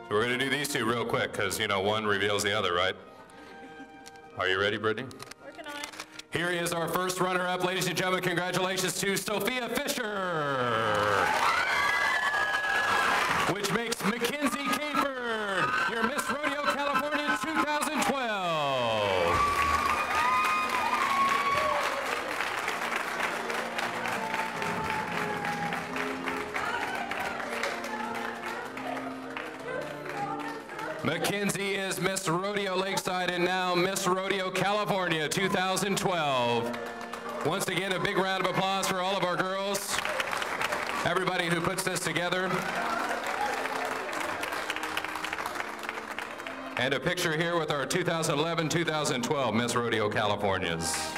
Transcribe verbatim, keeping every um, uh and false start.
We're going to do these two real quick because, you know, one reveals the other, right? Are you ready, Brittany? Working on it. Here is our first runner-up. Ladies and gentlemen, congratulations to Sophia Fisher, which makes Mackenzie Cayford your Miss Rodeo California two thousand twelve. Mackenzie is Miss Rodeo Lakeside and now Miss Rodeo California two thousand twelve. Once again, a big round of applause for all of our girls, everybody who puts this together. And a picture here with our two thousand eleven two thousand twelve Miss Rodeo Californias.